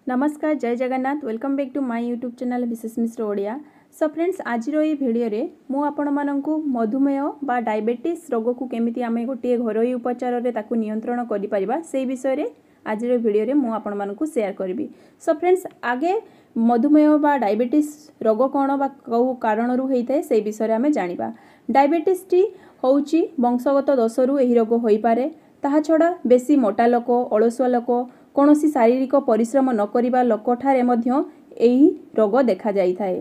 नमस्कार Jai Jagannath welcome back to my YouTube channel Mishra Odia. So friends आज video रे मु आपण माननकु मधुमेह बा डायबिटीज रोग को केमिति आमे गोटे घरोई उपचार रे ताकू नियंत्रण करि परिबा से विषय रे आज भिडियो रे मु आपण माननकु शेयर करबी। सो फ्रेंड्स आगे मधुमेह बा डायबिटीज रोग कोन बा कौ कारण रु हेइते से विषय रे आमे जानिबा। डायबिटीज टी होउची वंशगत दोषरु एही रोग होई पारे। ताहा छडा बेसी मोटा लोक अलसुआ लोक कौनसी शारीरिक परिश्रम न करिबा लोकठारे मध्य एही रोग देखा जाई थाए।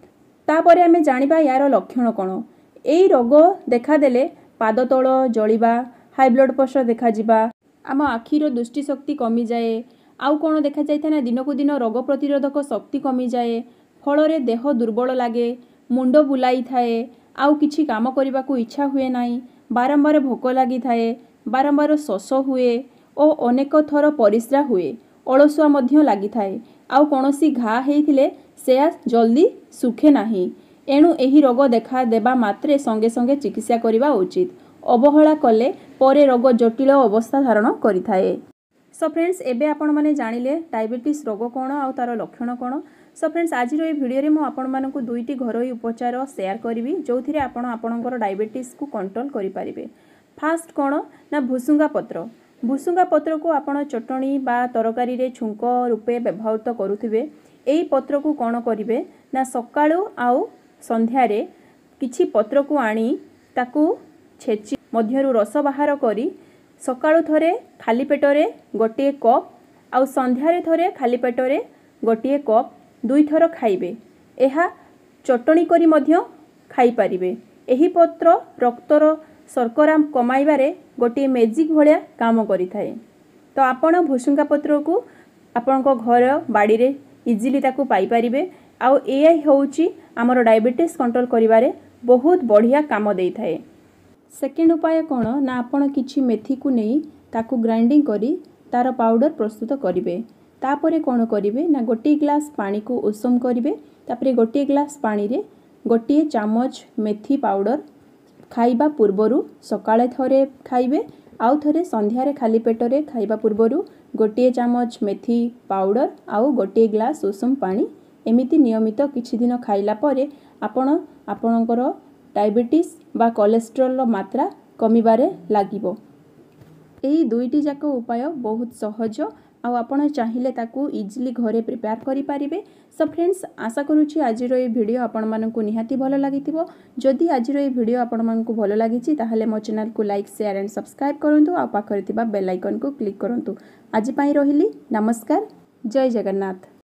तापरे आमे जानिबा यार लक्षण कोन। एही रोग देखा देले पाद तळ जळिबा, हाई ब्लड प्रेशर देखा जिबा, आम आखिर दृष्टि शक्ति कमी जाए, आउ कोन देखा जाई था ना दिनकु दिन रोग प्रतिरोधक शक्ति कमी जाए, फल रे देह दुर्बल लागे, मुंड बुलाई थाए, आउ किछि काम करिबा को इच्छा हुए नाही, बारंबार भोक लागि थाए, बारंबार शोष हुए ओ अनेक थर परिस्रा हुए, अलसुआ मध्य लागि थाए, आउ कोनोसी घा हेइथिले सेया जल्दी सुखे नाही। एणु एही रोग देखा देबा मात्रे संगे संगे चिकित्सा करिबा उचित। अवहेला कले परे रोग जटिल अवस्था धारण करि थाए। सो फ्रेंड्स एबे आपण माने जानिले डायबिटीज रोग कोन आउ तार लक्षण कोन। सो फ्रेंड्स आज ए भिडियो रे मु आपण मानकु दुईटी घरोई उपचार शेयर करिवि जोथिरे आपण आपणकर डायबिटीज को कंट्रोल करि परिबे। फास्ट कोन ना भुसुंगा पत्र। भुसुंगा पत्र को आपण चटणी बा तरकारी रे छुंक रूपे व्यवहार करुथिबे। एई पत्र को कोन करिवे ना सकाळू आउ संध्या रे किछि पत्र को आनी ताकू छेची मध्यरु रस बाहर करी सकाळू थरे खाली पेटरे गोटे कप आउ संध्या रे थरे खाली पेटरे गोटे कप दुई थर खाइबे। एहा चटणी करी मध्य खाई परिबे। एही पत्र रक्तर शर्करा कमाइबारे गोटे मैजिक भलिया काम करि थाए। तो आपण भुसुंगा पत्र को आपणको घर बाड़ी रे इजिली ताकू पाई परिबे। आउ एआई होउची हमर डायबिटीज कंट्रोल करिबारे बहुत बढ़िया काम देई थाए। सेकेंड उपाय कोन ना आपण किछि मेथी को नेई ताकू ग्राइंडिंग करी तार पाउडर प्रस्तुत करिवे। तापरे कोन करिवे ना गोटे ग्लास पानी को उषम करिवे। तापरे गोटे ग्लास पानी रे गोटे चामच मेथी पाउडर खाइबा पूर्वरु सकाळे थरे खाइबे आउ थरे संध्या रे खाली पेटरे खाइबा पूर्वरु गोटे चामच मेथी पाउडर आउ गोटे ग्लास उषम पानी एमिति नियमित किछि दिन खाइला परे आपण आपणकर डायबिटीज बा कोलेस्ट्रॉल मात्रा कमिबारे लागिबो। एही दुईटी जाक उपाय बहुत सहज आउ आपण चाहिए ताकू इजिली घरे प्रिपेयर करि पारिबे। सो फ्रेंड्स आशा करूची आजिर ए वीडियो आपण मानकु निहाती भलो लागितिबो। जदि आजिर ए वीडियो आपण मानकु भलो लागिछि ताहाले मो चैनल को लाइक शेयर एंड सब्सक्राइब करंतु आ पाखरे तिबा बेल आइकन को क्लिक करंतु। आज पई रहिली नमस्कार जय जगन्नाथ।